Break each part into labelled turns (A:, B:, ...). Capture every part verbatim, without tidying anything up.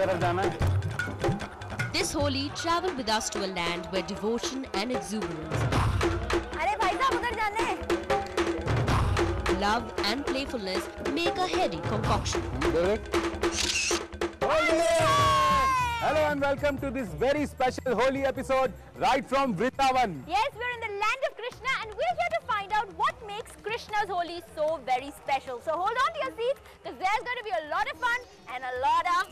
A: तरफ जाना है।
B: This Holi, travel with us to a land where devotion and exuberance,
C: अरे भाई साहब उधर जाने हैं।
B: love and playfulness make a heady concoction.
A: Hello and welcome to this very special Holi episode right from Vrindavan.
C: Yes, we're in the land of Krishna and we're here to find out what makes Krishna's Holi so very special. So hold on to your seats because there's going to be a lot of fun and a lot of...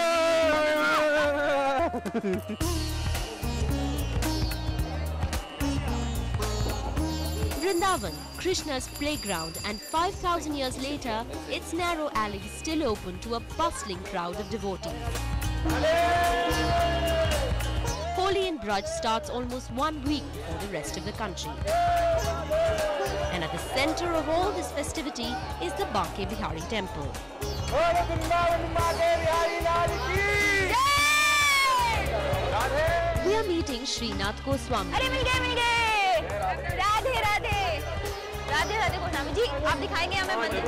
B: Vrindavan, Krishna's playground, and five thousand years later, its narrow alleys still open to a bustling crowd of devotees. Holi in Braj starts almost one week before the rest of the country. And at the center of all this festivity is the Banke Bihari temple. We are meeting Srinath Goswami.
C: अरे मिल गए मिल गए राधे राधे राधे राधे गोस्वामी जी आप दिखाएंगे हमें मंदिर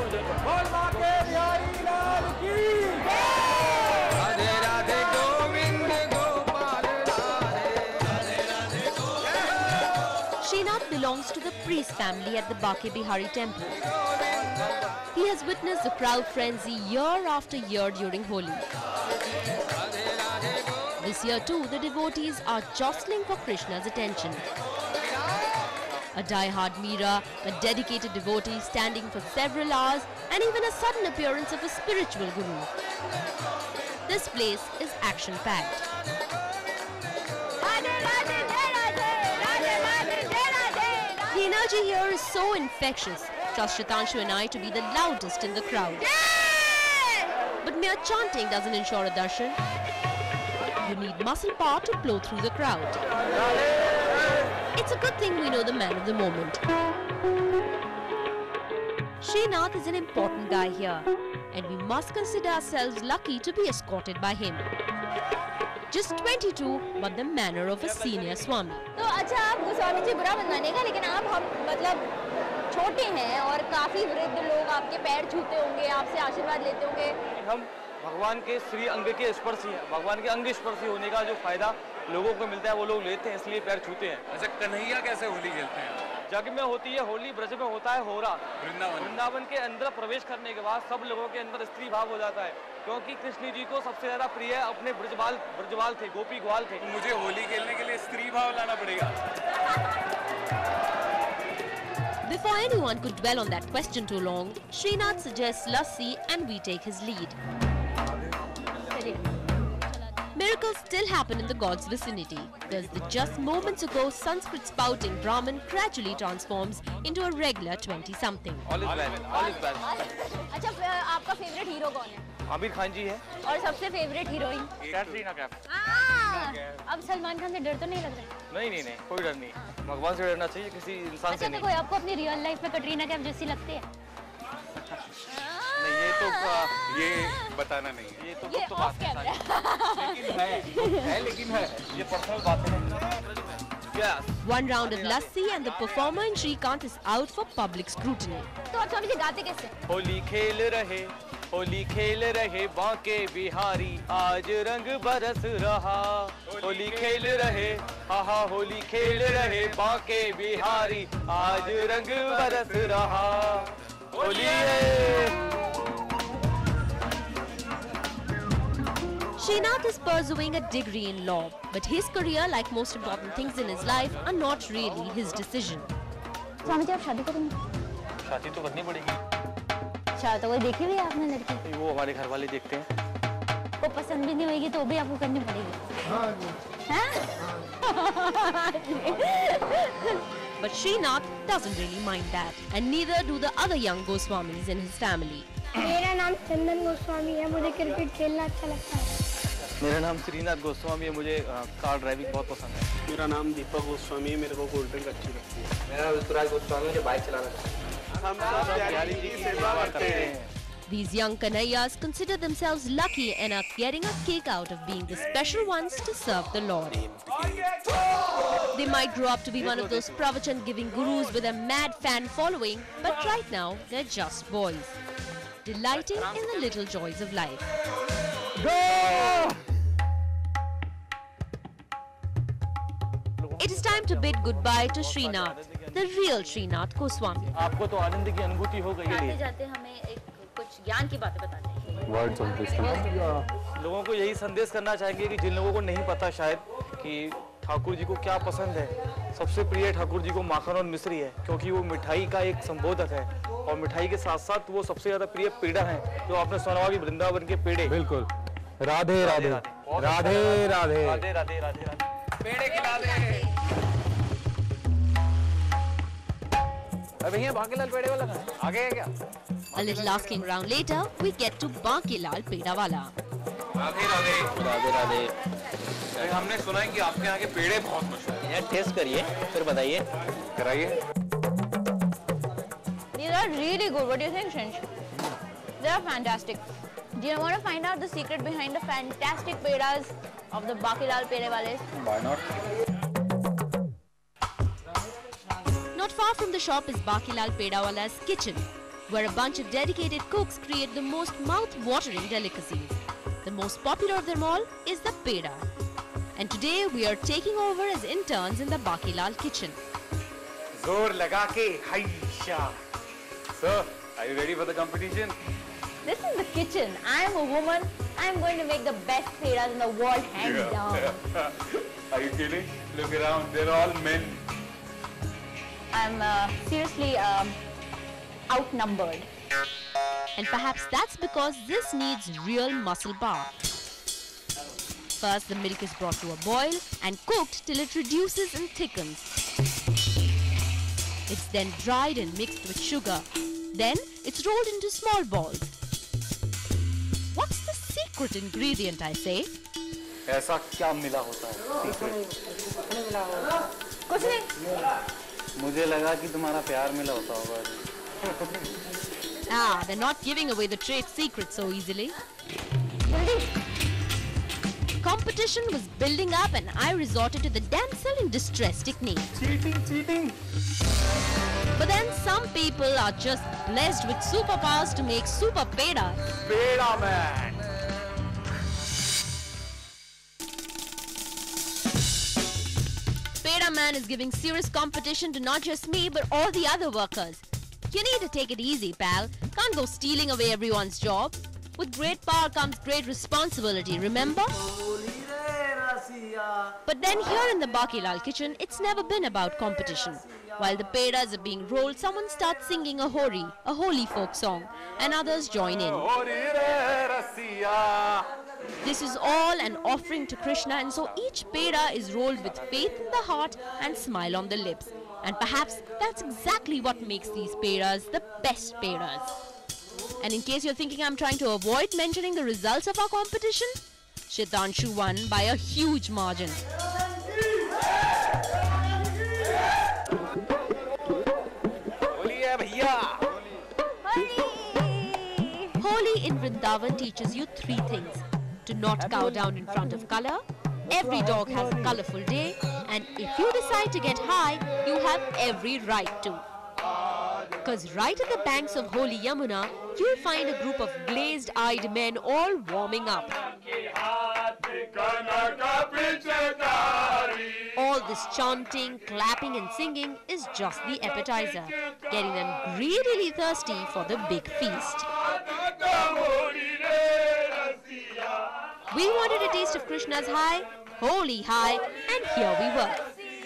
D: Radhe Radhe Govind Gopal Radhe Radhe
B: Srinath belongs to the priest family at the Banke Bihari temple. He has witnessed the crowd frenzy year after year during Holi. This year too, the devotees are jostling for Krishna's attention. A die-hard Meera, a dedicated devotee standing for several hours, and even a sudden appearance of a spiritual guru. This place is action-packed. The energy here is so infectious. Trust Shatanshu and I to be the loudest in the crowd. But mere chanting doesn't ensure a darshan. You need muscle power to blow through the crowd. It's a good thing we know the man of the moment. Srinath is an important guy here, and we must consider ourselves lucky to be escorted by him. Just twenty-two, but the manner of a senior Swami.
C: तो अच्छा आप गोस्वामी जी बुरा मत मानिएगा लेकिन आप हम मतलब छोटे हैं और काफी वृद्ध लोग आपके पैर छूते होंगे आपसे आशीर्वाद लेते होंगे
E: हम भगवान के श्री अंग के स्पर्शी हैं भगवान के अंग स्पर्शी होने का जो फायदा लोगों को मिलता है वो लोग लेते हैं इसलिए पैर छूते हैं।
D: अच्छा कन्हैया कैसे होली खेलते हैं?
E: जग में होती है होली ब्रज में होता है होरा।
D: वृंदावन
E: वृंदावन के अंदर प्रवेश करने के बाद सब लोगों के अंदर स्त्री भाव हो जाता है क्योंकि कृष्ण जी को सबसे ज्यादा प्रिय अपने ब्रजबाल ब्रजबाल थे गोपी ग्वाल थे।
D: मुझे होली खेलने के लिए स्त्री भाव लाना पड़ेगा।
B: Before anyone could dwell on that question too long, Srinath suggests lassi and we take his lead. Miracles still happen in the god's vicinity, because the just moments ago Sanskrit spouting Brahmin gradually transforms into a regular twenty-something.
E: All is well, all is well.
C: अच्छा आपका favourite hero कौन है?
E: आमिर खान जी है।
C: और सबसे favourite heroine?
E: Katrina Kaif.
C: अब सलमान खान से डर तो नहीं लग रहा?
E: नहीं नहीं नहीं कोई डर नहीं भगवान से डरना चाहिए किसी इंसान से नहीं।
C: अच्छा कोई आपको अपनी रियल लाइफ में कैटरीना कैफ जैसी लगती है?
E: नहीं ये तो
D: ये बताना नहीं है।
E: ये तो
C: ये
E: तो बात है लेकिन है है लेकिन है ये पर्सनल बात है। Yes.
B: One round of lassi and the performer in Shrikant is out for public scrutiny.
C: तो आप स्वामी जी गाते कैसे?
E: होली खेल रहे होली खेल रहे बांके बिहारी आज रंग बरस रहा होली खेल रहे हा हा होली खेल रहे बांके बिहारी आज रंग बरस रहा होली है।
B: Srinath is pursuing a degree in law, but his career, like most important things in his life, are not really his decision.
C: Swami ji आप शादी करेंगे?
E: शादी तो करनी पड़ेगी।
C: अच्छा तो कोई देखी हुई है आपने लड़की?
E: वो हमारे घर वाले देखते हैं।
C: वो पसंद भी नहीं होगी तो भी आपको करनी पड़ेगी। हाँ?
B: But Srinath doesn't really mind that, and neither do the other young Goswamis in his family.
F: मेरा नाम चंदन गोस्वामी है मुझे क्रिकेट खेलना अच्छा लगता है।
E: मेरा नाम श्रीनाथ गोस्वामी है मुझे कार ड्राइविंग बहुत पसंद है।
A: मेरा नाम दीपक गोस्वामी है मेरे को कोल्ड ड्रिंक अच्छी लगती है।
E: मेरा ऋतुराज गोस्वामी मुझे बाइक चलाना पसंद है। हम सब प्यारी जी की सेवा करते हैं।
B: These young Kanhaiyas consider themselves lucky and are getting a kick out of being the special ones to serve the Lord. They might grow up to be one of those pravachan-giving gurus with a mad fan following, but right now they're just boys, delighting in the little joys of life.
A: Go!
B: It is time to bid goodbye to Srinath, the real Srinath Goswami.
E: आपको तो आनंद की अनुभूति हो गई
C: जाते
E: है।
C: जाते हमें एक कुछ ज्ञान की बातें बताते हैं।
A: Words of wisdom.
E: लोगों को यही संदेश करना चाहेंगे कि जिन लोगों को नहीं पता शायद कि ठाकुर जी को क्या पसंद है, सबसे प्रिय ठाकुर जी को माखन और मिश्री है, क्योंकि वो मिठाई का एक संबोधक है और मिठाई के साथ साथ वो सबसे ज्यादा प्रिय पेड़ा है, जो आपने सुना होगा कि वृंदावन के पेड़े।
A: बिल्कुल। राधे राधे राधे राधे
E: राधे राधे राधे राधे।
D: पेड़े खिला दे।
A: अरे भैया बाकीलाल पेड़े वाला कहाँ है? आगे है क्या?
B: A little asking round later, we get to Bakilal Pedawala.
D: Radhe Radhe.
E: Radhe Radhe.
D: अरे हमने सुना है कि आपके यहाँ के पेड़े बहुत मशहूर हैं।
E: यार टेस्ट करिए फिर बताइए।
D: कराइए।
C: These are really good. What do you think, Shinsh? They are fantastic. Do you want to find out the secret behind the fantastic pedas of the Bakilal Pedawales?
D: Why not?
B: Not far from the shop is Bakilal Pedawala's kitchen, where a bunch of dedicated cooks create the most mouth-watering delicacies. The most popular of them all is the peda. And today we are taking over as interns in the Bakilal kitchen.
D: जोर लगा के हाइशा। Sir, are you ready for the competition?
C: This is the kitchen. I am a woman. I am going to make the best pedas in the world, hands down.
D: Are you kidding? Look around, they're all men.
C: I'm uh, seriously um, outnumbered.
B: And perhaps that's because this needs real muscle power. First, the milk is brought to a boil and cooked till it reduces and thickens. It's then dried and mixed with sugar. Then, it's rolled into small balls. What's the secret ingredient, I say?
E: ऐसा क्या मिला होता है?
C: कुछ नहीं.
E: मुझे लगा कि तुम्हारा प्यार मिला होता होगा।
B: Ah, they're not giving away the trade secret so easily. Competition was building up and I resorted to the damsel in distress technique.
A: Cheating, cheating.
B: But then some people are just blessed with superpowers to make super pedas.
A: Peda man.
B: Peda man is giving serious competition to not just me but all the other workers. You need to take it easy, pal. Can't go stealing away everyone's job. With great power comes great responsibility, remember? But then here in the Bakilal kitchen, it's never been about competition. While the pedas are being rolled, someone starts singing a hori, a holy folk song, and others join in. This is all an offering to Krishna, and so each peda is rolled with faith in the heart and smile on the lips. And perhaps that's exactly what makes these pedas the best pedas. And in case you're thinking I'm trying to avoid mentioning the results of our competition, Shitanshu won by a huge margin. Holi in Vrindavan teaches you three things. To not cow down in front of color, every dog has a colorful day, and if you decide to get high, you have every right to. Because right at the banks of Holy Yamuna, you'll find a group of glazed-eyed men all warming up. All this chanting, clapping and singing is just the appetizer, getting them greedily thirsty for the big feast. We wanted a taste of Krishna's high, holy high, and here we were.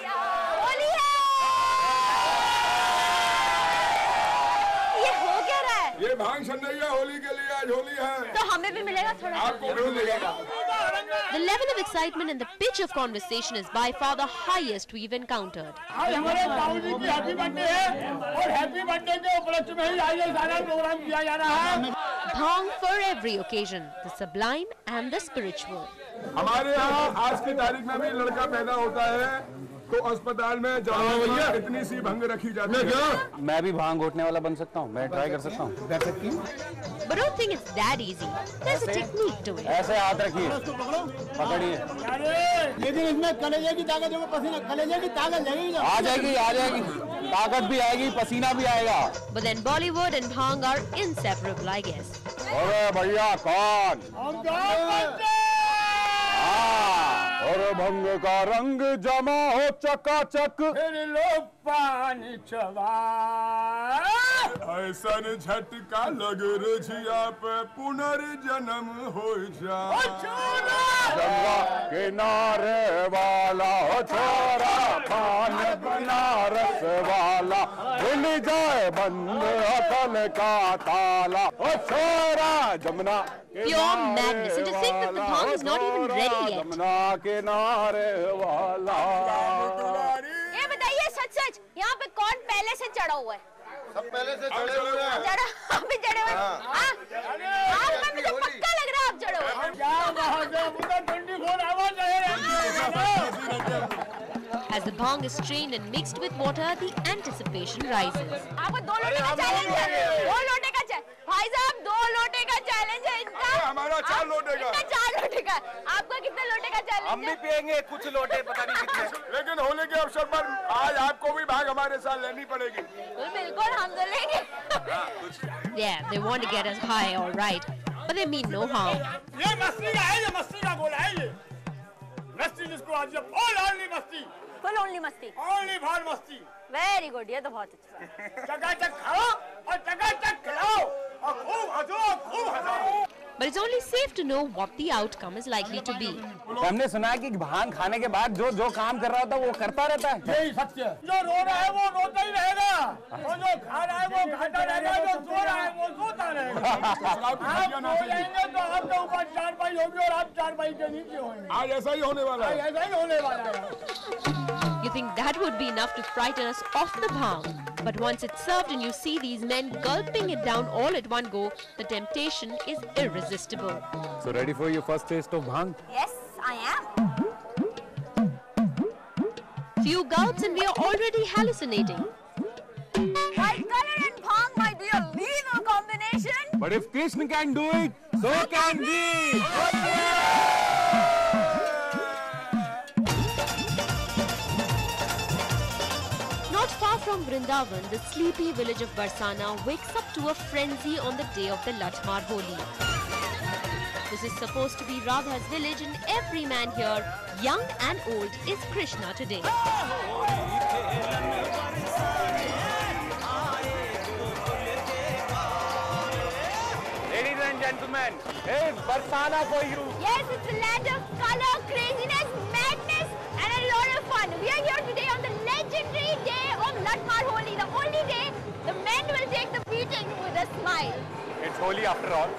G: ये भांग संदैया होली के लिए आज होली है
C: तो हमें भी मिलेगा थोड़ा
G: आपको भी मिलेगा
B: The level of excitement and the pitch of conversation is by far the highest we've encountered.
G: आज हमारे बाबूजी की हैप्पी बर्थडे है और हैप्पी बर्थडे के उपलक्ष्य में ही आज ये सारा प्रोग्राम किया जा रहा है
B: Bhang for every occasion, the sublime and the spiritual.
G: हमारे यहाँ आज की तारीख में भी लड़का पैदा होता है तो अस्पताल में जहाँ इतनी सी भंग रखी जाती है।
A: मैं भी भांग घोटने वाला बन सकता हूँ, मैं ट्राई कर सकता हूँ। कर सकती हूँ।
B: But don't think it's that easy. There's a technique to it.
A: ऐसे हाथ रखिए, पकड़िए।
G: लेकिन इसमें कलेजे की ताकत जो पसीना, कलेजे की ताकत लगेगी ना।
A: आ जाएगी, आ जाएगी, ताकत भी आएगी, पसीना भी आएगा।
B: But then Bollywood and bhang are inseparable, I guess.
A: अरे भैया कौन?
G: हम जानते
A: और भंग का रंग जमा हो चकाचक,
G: फिर लो पानी चबा, ऐसा झटका लग रजिया पे पुनर्जन्म हो जा।
A: गंगा किनारे वाला हो छोरा, पान बनारस वाला, भूल जाए बंद अकल का ताला, ओ छोरा Jamuna.
B: Pure madness. And to think that the bhang is not even ready yet.
A: Jamuna किनारे वाला।
C: ये बताइए सच सच यहाँ पे कौन पहले से चढ़ा हुआ है?
G: सब पहले से चढ़े हुए हैं।
C: चढ़ा, आप भी चढ़े हुए हैं? हाँ? आप में मुझे पक्का लग रहा है आप चढ़े हुए हैं।
G: क्या बात है, पूरा ठंडी खोल आवाज आ रही है।
B: As the bhang is strained and mixed with water, the anticipation rises.
C: आपको दो लोटे का चैलेंज है, दो लोटे का चैलेंज। भाई साहब दो लोटे का चैलेंज है इनका।
G: हमारा चार लोटे का।
C: इनका चार लोटे का। आपका कितने लोटे का चैलेंज है?
E: हम भी पियेंगे कुछ लोटे, पता नहीं कितने।
G: लेकिन होली के अवसर पर आज आपको भी भाग हमारे साथ लेनी पड़ेगी।
C: बिल्कुल बिल्कुल हम तो लेंगे।
B: Yeah, they want to get us high, all right. But they mean no harm.
G: ये मस्ती का है, ये मस्ती का गोला है ये। मस्ती जिसको आज ये फुल ओनली मस्ती।
C: फुल ओनली मस्ती।
G: ओनली भार मस्ती।
C: वेरी गुड, ये तो बहुत अच्छा।
G: चकाचक खाओ और चकाचक खिलाओ और खूब हंसो, खूब हंसो।
B: But it's only safe to know what the outcome is likely to be.
A: हमने सुना है कि भांग खाने के बाद जो जो काम कर रहा होता है वो करता रहता है।
G: यही सत्य है। जो रो रहा है वो रोता ही रहेगा और जो खा रहा है वो खाता रहेगा, जो सो रहा है वो सोता रहेगा। आप सो जाएंगे तो आपके ऊपर चारपाई होगी और आप चारपाई के नीचे होंगे। आज ऐसा ही होने वाला है। ऐसा ही होने वाला है।
B: You think that would be enough to frighten us off the bhang? But once it's served and you see these men gulping it down all at one go, the temptation is irresistible.
A: So ready for your first taste of bhang?
C: Yes, I am.
B: Few gulps and we are already hallucinating.
C: White color and bhang might be a lethal combination.
A: But if Krishna can do it, so can we.
B: Not far from Vrindavan, the sleepy village of Barsana wakes up to a frenzy on the day of the Latmar Holi. This is supposed to be Radha's village and every man here, young and old, is Krishna today.
E: Ladies and gentlemen, here's Barsana for you.
C: Yes, it's a land of color, craziness, madness, and a lot of fun. We are here today on the legendary day of Latmar Holi, the only day the men will take the beating with a smile.
E: It's Holi after all.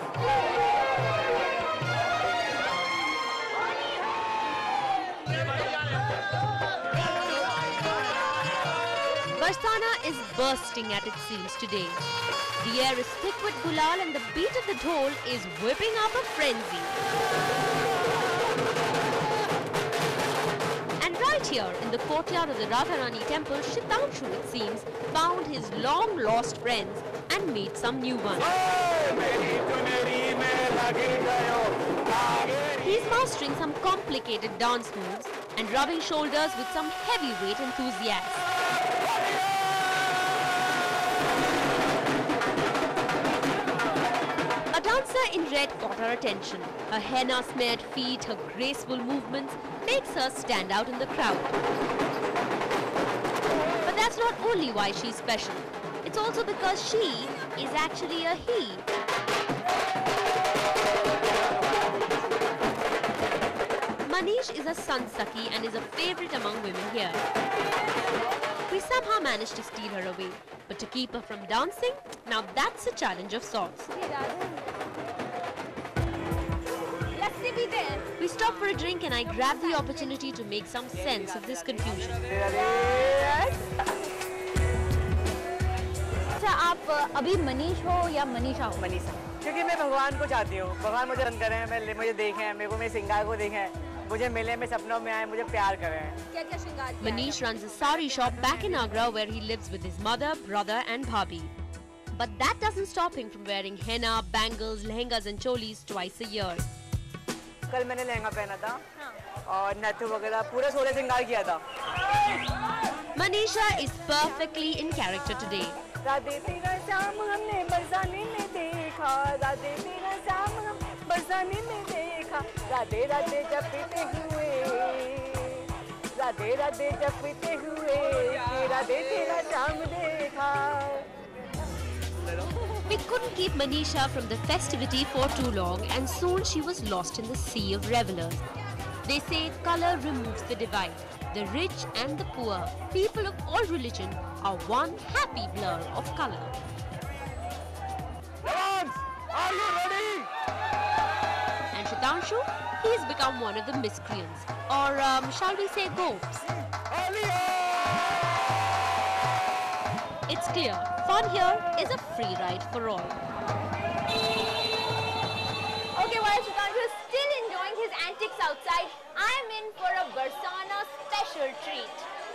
B: Barsana is bursting at its seams today. The air is thick with gulal and the beat of the dhol is whipping up a frenzy. And right here in the courtyard of the Radharani temple, Shitanshu, it seems, found his long-lost friends and made some new ones. He's mastering some complicated dance moves and rubbing shoulders with some heavyweight enthusiasts. A dancer in red caught her attention. Her henna-smeared feet, her graceful movements makes her stand out in the crowd. But that's not only why she's special. It's also because she is actually a he. Manish is a Sansaki and is a favorite among women here. We somehow managed to steal her away, but to keep her from dancing, now that's a challenge of sorts. We stop for a drink and I grab the opportunity to make some sense of this confusion.
C: अच्छा, आप अभी मनीष हो या मनीषा हो?
H: मनीषा, क्योंकि मैं भगवान को चाहती हूँ, भगवान मुझे पसंद करें, मैं मुझे देखें, मेरे को मेरे सिंगार को देखें, मुझे मिले, मैं सपनों में आए, मुझे प्यार करें।
C: क्या क्या श्रृंगार किया?
B: Manish runs a sari shop back in Agra where he lives with his mother, brother and bhabhi. But that doesn't stop him from wearing henna, bangles, lehengas and cholis twice a year.
H: कल मैंने लहंगा पहना था और नथ वगैरह पूरा सोलह श्रृंगार किया था।
B: Manisha is perfectly in character today.
H: Radhe तेरा शाम हमने बरसाने में देखा, राधे तेरा शाम हम बरसाने में देखा, राधे राधे जपते हुए, राधे राधे जपते हुए, राधे तेरा शाम देखा।
B: We couldn't keep Manisha from the festivity for too long and soon she was lost in the sea of revelers. They say color removes the divide. The rich and the poor, people of all religion, are one happy blur of color.
A: Dance! Are you ready?
B: And Shitanshu, he's become one of the miscreants. Or um, shall we say gopes? It's clear, fun here is a free ride for all.
C: Okay, while Shitanshu is still enjoying his antics outside, I'm in for a Barsana special treat.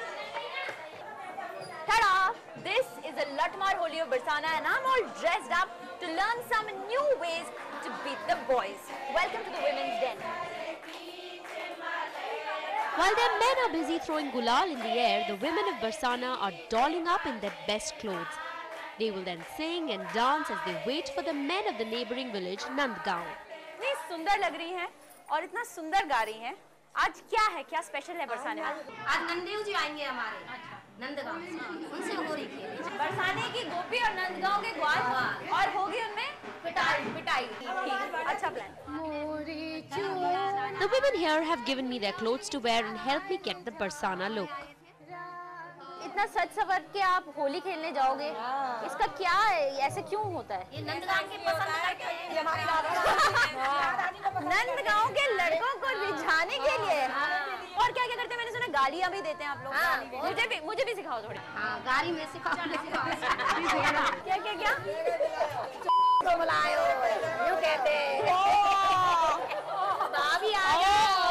C: Ta-da! This is a Latmar Holi of Barsana and I'm all dressed up to learn some new ways to beat the boys. Welcome to the Women's Den.
B: While their men are busy throwing gulal in the air, the women of Barsana are dolling up in their best clothes. They will then sing and dance as they wait for the men of the neighboring village, Nandgaon.
C: इतनी सुंदर लग रही हैं और इतना सुंदर गा रही हैं। आज क्या है, क्या स्पेशल है बरसाने में?
I: आज नंदेव जी आएंगे हमारे नंदगांव से, उनसे होली खेलेंगे।
C: बरसाने की गोपी और नंदगांव के ग्वाल और होगी उनमें पिटाई पिटाई। ठीक, अच्छा plan.
B: The women here have given me their clothes to wear and help me get the Barsana look.
C: इतना सच सवर के आप होली खेलने जाओगे, इसका क्या है, ऐसे क्यों होता है?
I: ये नंदगांव के पसंद करते हैं।
C: नंदगांव के लड़कों को रिझाने के लिए। और क्या क्या करते हैं? मैंने सुना गालियाँ भी देते हैं आप लोग। मुझे भी मुझे भी सिखाओ थोड़ी।
I: हाँ, गाड़ी में सिखाओ।
C: क्या क्या क्या?
I: तो बुलायो, यूँ कहते।
C: भाभी आ गए।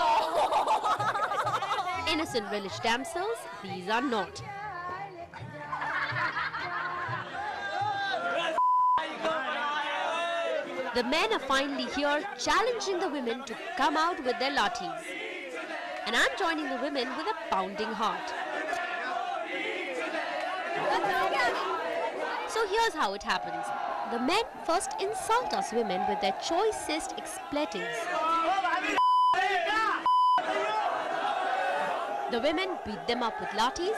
B: Innocent village damsels, these are not. The men are finally here, challenging the women to come out with their lathis. And I'm joining the women with a pounding heart. So here's how it happens. The men first insult us women with their choicest expletives. The women beat them up with lathis.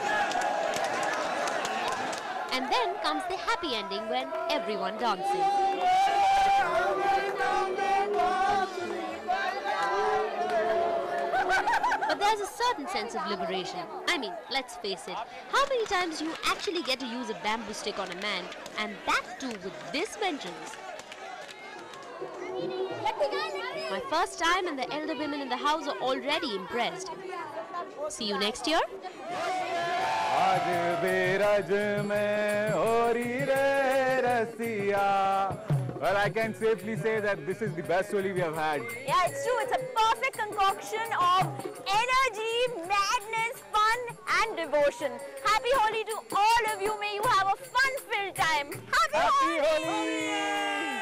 B: And then comes the happy ending when everyone dances. But there's a certain sense of liberation. I mean, let's face it, how many times do you actually get to use a bamboo stick on a man, and that too with this vengeance? My first time and the elder women in the house are already impressed. See you next year.
A: आज बेरज में होरी रे रसिया. Well, I can safely say that this is the best Holi we have had.
C: Yeah, it's true. It's a perfect concoction of energy, madness, fun and devotion. Happy Holi to all of you. May you have a fun-filled time. Happy,
A: Happy
C: Holi!
A: Holi!